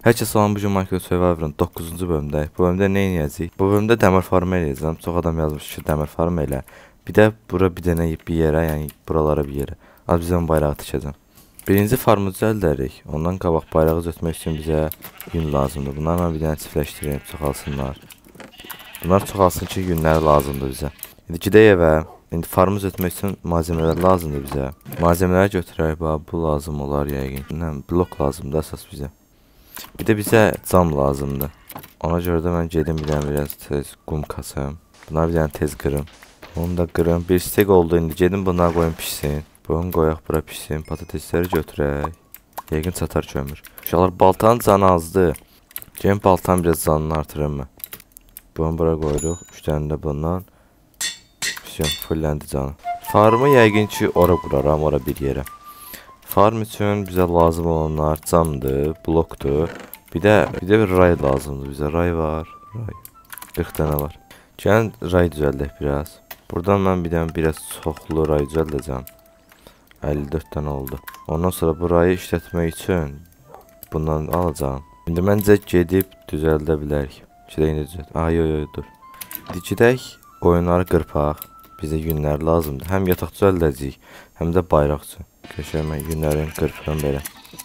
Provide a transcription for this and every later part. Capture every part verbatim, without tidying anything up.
Hər kəs salam, bugün Minecraft Survivor'ın doqquzuncu bölümdəyik. Bu bölümdə nə edəcəyik? Bu bölümdə dəmir farmı eləyəcəm. Çox adam yazmış ki, dəmir farmı elə. Bir də bura bir dənə bir yerə, yəni buralara bir yerə. Az bizə bayrağı tikəcəm. Birinci farmı düzəldərik. Ondan qabaq bayrağı düzəltmək üçün bizə yün lazımdır. Bunlarla bir dənə çiftləşdireyim, çoxalsınlar. Bunlar çoxalsın ki, yünlər lazımdır bizə. İndi gedək evə. İndi farmı düzəltmək üçün malzəmələr lazımdır bizə. Malzəmələri götürək, bax, bu lazım olar yəqin. Nə, blok lazımdır əsas bizə. Bir də bizə cam lazımdır. Ona görə də mən gedim bir dənə biraz tez qum kasım. Bunları bir dənə tez qırım. Onu da qırım. Bir stek oldu, indi gedim bunları qoyun pişsin. Bunu qoyaq bura pişsin. Patatesləri götürək. Yəqin çatar kömür. Uşaqlar, baltanın canı azdır. Gəlin baltanın biraz canını artırım mən. Bunu bura qoyuruq. Üç dənə də bundan. Fulləndi canı. Farmı yəqin ki ora quraram, ora bir yerə. Farm üçün bizə lazım olanlar camdır, blokdur. Bir də bir də bir ray lazımdır bizə. Ray var, ray. qırx dənə var. Gəlin ray düzəldək biraz. Buradan mən bir dənə biraz çoxlu ray düzəldəcəm. əlli dörd dənə oldu. Ondan sonra bu rayı işlətmək üçün bundan alacağam. İndi məncə gedib düzəldə bilərik. Gedək indi düzəld. Ay, yo, yo, dur. İndi gedək qoyunları qırpaq. Bizə yünlər lazımdır. Həm yataq düzəldəcəyik, həm də bayraq üçün. Köşəyə mən yünlərin qırpıram belə.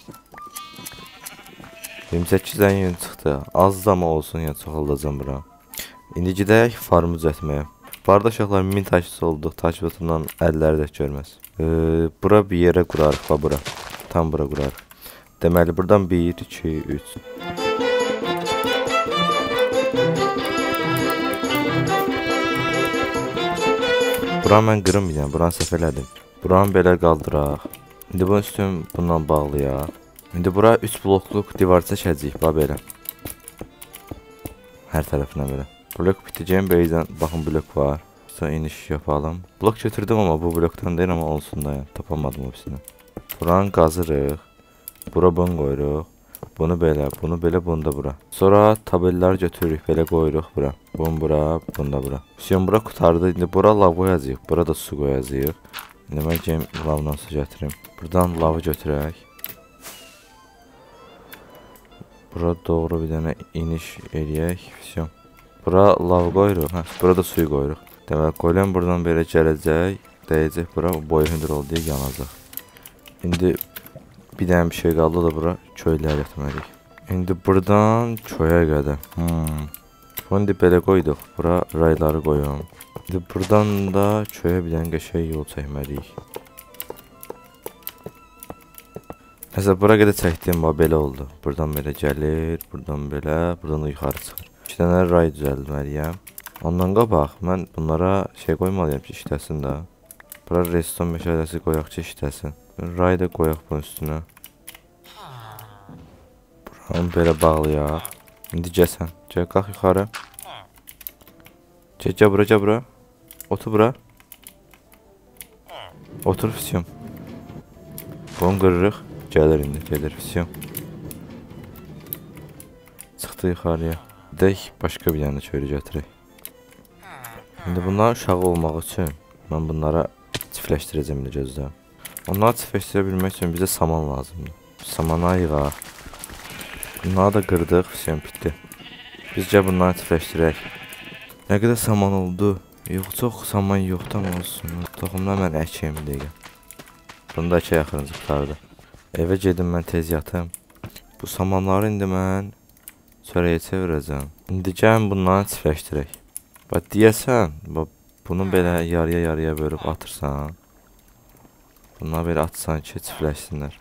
iyirmi səkkiz dənə yün çıxdı. Az zama olsun, yəni çoxaldacam bura. İndi gedək farmı düzəltməyə. Bu arada uşaqlar, min takipçisi olduq. Takipçisindən əlləri də görməz. Ee, bura bir yerə qurarıq, bax bura. Tam bura qurarıq. Deməli, buradan bir, iki, üç. Buranı mən qırım bir dənə, buranı səhv elədim. Buranı belə qaldıraq. İndi bunun üstün bundan bağlayaq. İndi bura üç blokluq divar çəkəcəyik, bax belə. Hər tərəfinə belə. Blok bitəcəyim, beyzən baxın blok var. Sonra iniş yapalım. Blok götürdüm, amma bu blokdan deyil, amma olsun da yəni. Tapamadım hepsini. Buranı qazırıq. Bura bunu qoyuruq. Bunu belə, bunu belə, bunu da bura. Sonra tabelləri götürürük, belə qoyuruq bura. Bunu bura, bunu da bura. Şimdi bura qutardı. İndi bura lav qoyacağıq. Bura da su qoyacağıq. İndi mən gəlim lavdan su gətirim. Buradan lavı götürək. Bura doğru bir dənə iniş eləyək. Füsyon. Bura lav qoyuruq. Hə, bura da suyu qoyuruq. Demək, qoyulan buradan belə gələcək. Dəyəcək bura. Boyu hündür oldu deyə yanacaq. İndi bir dənə bir şey qaldı da bura köylər etməliyik. İndi buradan köyə qədər. Hmm. Bunu indi belə qoyduq. Bura rayları qoyum. İndi buradan da köyə bir dənə qəşəng yol çəkməliyik. Məsələn, bura qədər çəkdim, bax belə oldu. Buradan belə gəlir, buradan belə, buradan da yuxarı çıxır. İki dənə ray düzəldməliyəm. Ondan qabaq mən bunlara şey qoymalıyam ki, işləsin də. Bura redstone meşələsi qoyaq ki, işləsin. Ray da qoyaq bunun üstünə. Buranı belə bağlayaq. İndi gəlsən. Gəl, qalx yuxarı. Gəl, gəl bura, gəl bura. Otur bura. Otur füsyon. Bunu qırırıq. Gəlir indi, gəlir füsyon. Çıxdı yuxarıya. Dək, başqa bir yana çörü gətirək. İndi bunların uşağı olmaq üçün mən bunlara çiftləşdirəcəm indi gözlə. Onları çiftləşdirə bilmək üçün bizə saman lazımdır. Samana yığaq. Bunları da qırdıq, füsyon bitdi. Biz gəl bunları çiftləşdirək. Nə qədər saman oldu? Yox, çox saman yoxdur, amma olsun. Toxumda mən əkəyim bir dəqiqə. Bunu da əkək axırıncı qutardı. Evə gedim, mən tez yatım. Bu samanları indi mən çörəyə çevirəcəm. İndi gəlin bunları çiftləşdirək. Bax, deyəsən, bunu belə yarıya yarıya bölüb atırsan. Bunları belə atsan ki, çiftləşsinlər.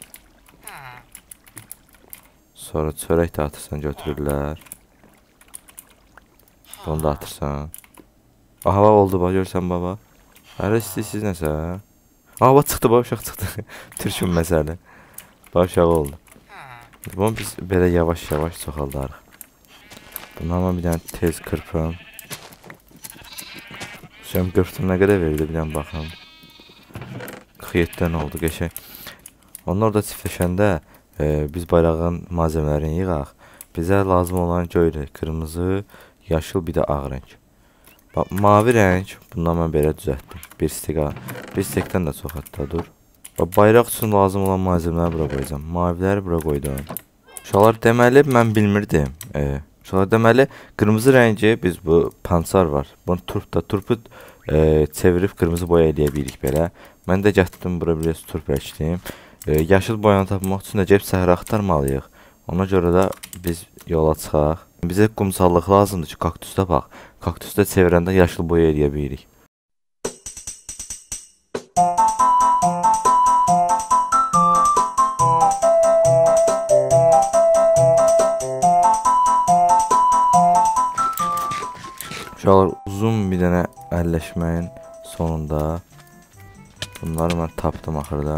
Sonra çörək də atırsan, götürürlər. Bunu da atırsan. Aha, oldu, bax, görsən, baba. Hələ istəyirsiniz nəsə. Aha, bax, çıxdı, bax, uşaq çıxdı. Türkün məsələ. Bax, uşaq oldu. Bunu biz belə yavaş-yavaş çoxaldarıq. Bundan bir dənə tez qırpım. Şimdi qırptım, nə qədər verdi, bir dənə baxım. qırx yeddi dənə oldu, qəşəng. Onlar da çiftləşəndə e, biz bayrağın malzəmələrini yığaq. Bizə lazım olan göy, qırmızı, yaşıl, bir də ağ rəng. Bax, mavi rəng, bundan mən belə düzəltdim. Bir stek, bir stekdən də çox hətta dur. Bax, bayraq üçün lazım olan malzəmələri bura qoyacağım. Maviləri bura qoydum. Uşaqlar, deməli mən bilmirdim. E, uşaqlar, deməli qırmızı rəngi biz bu pansar var. Bunu turpda turpu e, çevirib qırmızı boya eləyə bilirik belə. Mən də gətirdim bura biraz turp əkdim. E, yaşıl boyanı tapmaq üçün də gəlib səhra axtarmalıyıq. Ona görə də biz yola çıxaq. Bizə qumsallıq lazımdır ki, kaktusda bax. Kaktusda çevirəndə yaşıl boya eləyə bilirik. Uşaqlar, uzun bir dənə əlləşməyin sonunda bunları mən tapdım axırda.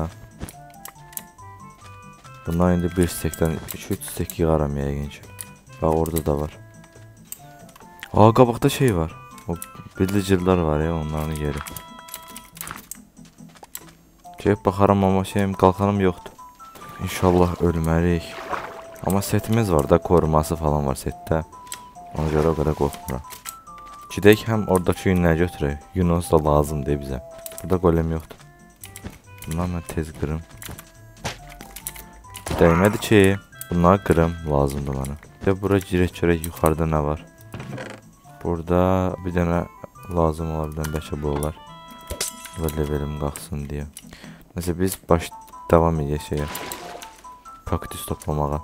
Bunlar indi bir stekdən iki üç stek yığaram yəqin ki. Bax, orada da var. Aa, qabaqda şey var. O bildicirlər var ya, onların yeri. Gəlib baxaram, amma şeyim, qalxanım yoxdur. İnşallah ölməliyik. Amma setimiz var da, koruması falan var setdə. Ona görə o qədər qorxmuram. Gidək, həm oradakı yünləri götürək. Yunus da lazımdır bizə. Burada golem yoxdur. Bunlar mən tez qırım. Dəymədi ki, bunları qırım lazımdır mənə. Və bura girək görək yuxarıda nə var. Burada bir dənə lazım olar, bir dənə bəlkə bu olar. Və levelim qalxsın deyə. Nəsə biz baş davam edək şeyə. Kaktus toplamağa.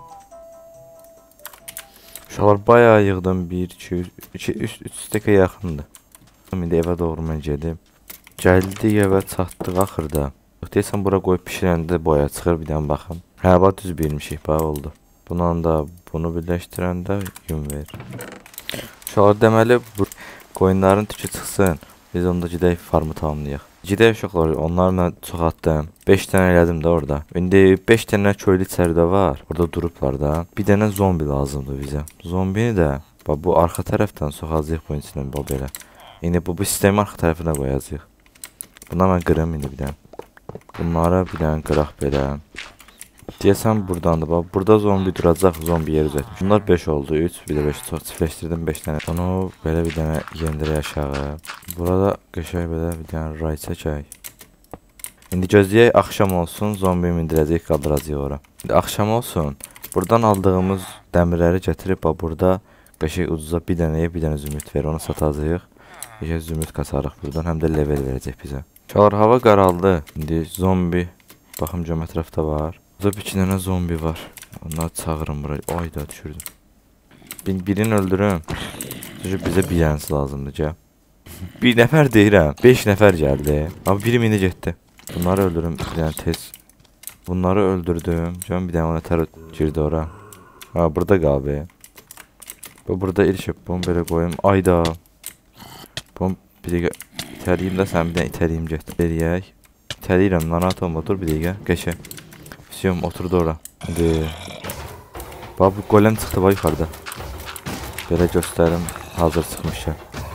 Uşaqlar, bayağı yığdım. bir, iki, iki, üç stekə yaxındır. İndi evə doğru mən gedim. Gəldik evə, çatdıq axırda. Deyəsən, bura qoyub pişirəndə boya çıxır, bir dənə baxım. Hə, bax, düz bilmişik, bax, oldu. Bununla da bunu birləşdirəndə yün verir. Uşaqlar, deməli, bu qoyunların tükü çıxsın. Biz onda gedək farmı tamamlayaq. Gedək uşaqlar, onlarla çox atdım. beş dənə elədim də orada. İndi beş dənə köylü içəridə var. Orada durublar da. Bir dənə zombi lazımdır bizə. Zombini də bax, bu arxa tərəfdən soxacağıq bunun içindən bax belə. İndi bu, bu sistemi arxa tərəfinə qoyacağıq. Buna mən qırım indi bir dənə. Bunlara bir dənə qıraq belə. Deyəsən buradandır. Bax, burada zombi duracaq, zombi yer üzətmiş. Bunlar beş oldu, üç, bir də beş. Çox çiftləşdirdim beş dənə. Onu belə bir dənə yendirək aşağı. Burada qəşəng belə bir dənə ray çəkək. İndi gözləyək, axşam olsun, zombi mindirəcək, qaldıracaq ora. İndi axşam olsun, buradan aldığımız dəmirləri gətirib, bax, burada qəşəng ucuza bir dənəyə bir dənə zümrüt verir, onu satacaq. Qəşəng zümrüt kasarıq buradan, həm də level verəcək bizə. Uşaqlar, hava qaraldı. İndi zombi, baxım görüm ətrafda var. Burada bir iki dənə zombi var. Onları çağırım buraya. Ayda düşürdüm. Bir, birini öldürüm. Bizə bir dənəsi lazımdır, gəl. Bir nəfər deyirəm. beş nəfər gəldi. Abi biri indi getdi. Bunları öldürüm bir dənə tez. Bunları öldürdüm. Görüm bir dənə o nətər girdi ora. Ha, burada qal be. Bu burada ilişib. Bunu belə qoyum. Ayda. Bunu bir dəqiqə itəliyim də sən bir dənə itəliyim get. Eləyək. İtəliyirəm. Narahat olma. Dur bir dəqiqə. Qəşə. Füsiyom oturdu ora. Hadi. Bax, bu golem çıxdı bax yuxarıda. Belə göstərim. Hazır çıxmışlar.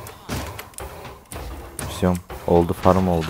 Füsiyom oldu. Farm oldu.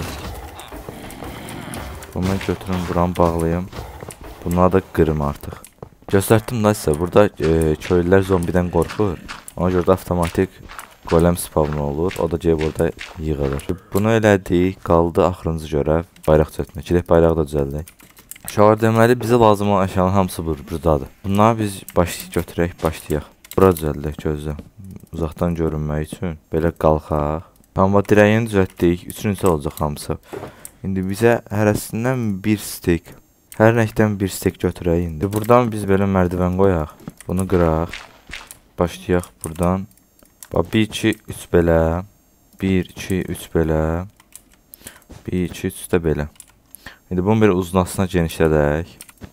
Bunu mən götürüm. Buranı bağlayayım. Bunları da qırım artıq. Göstərdim da sizə. Burada e, köylülər zombidən qorxur. Ona görə də avtomatik golem spavn olur. O da gəlib orada yığılır. Bunu elədik. Qaldı axırıncı görəv. Bayraq çətmək. Gedək bayrağı da düzəldək. Uşaqlar, deməli bizə lazım olan əşyanın hamısı buradadır. Bunları biz başlayıq götürək, başlayaq. Bura düzəldək gözlə. Uzaqdan görünmək üçün belə qalxaq. Amma dirəyini düzəltdik. Üçüncü olacaq hamısı. İndi bizə hərəsindən bir stek. Hər rəngdən bir stek götürək indi. Buradan biz belə mərdivən qoyaq. Bunu qıraq. Başlayaq buradan. Bax, bir, iki, üç belə. bir, iki, üç belə. bir, iki, üç də belə. İndi bunu bir uzunasına genişlədək.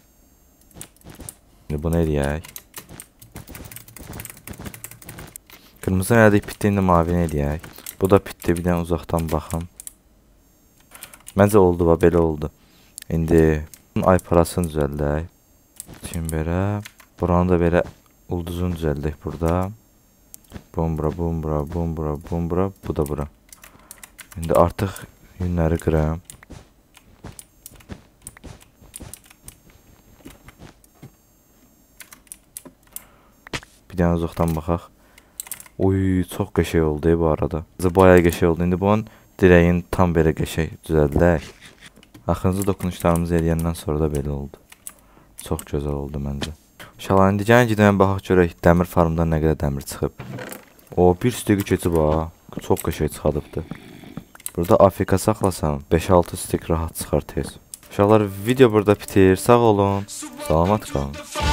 İndi bunu eləyək. Qırmızı elədik, bitdi, indi mavini eləyək. Bu da bitdi, bir dənə uzaqdan baxım. Məncə oldu, bax, belə oldu. İndi ay parasını düzəldək. Şimdi belə. Buranı da belə ulduzunu düzəldək burada. Bum bura, bum bura, bum bura, bum bura, bu da bura. İndi artıq yünləri qıram. Bir dənə uzaqdan baxaq. Oy, çox qəşəng oldu bu arada. Bayağı qəşəng oldu. İndi bunun dirəyin tam belə qəşəng düzəldək. Axırıncı dokunuşlarımızı eləyəndən sonra da belə oldu. Çox gözəl oldu məncə. Şalan diyeceğin gidən baxaq görək dəmir farmdan nə qədər dəmir çıxıb. O bir steki keçib ha. Çox qəşəng çıxardıbdı. Burada A F K saxlasam beş altı stek rahat çıxar tez. Uşaqlar video burada bitir. Sağ olun. Salamat qalın.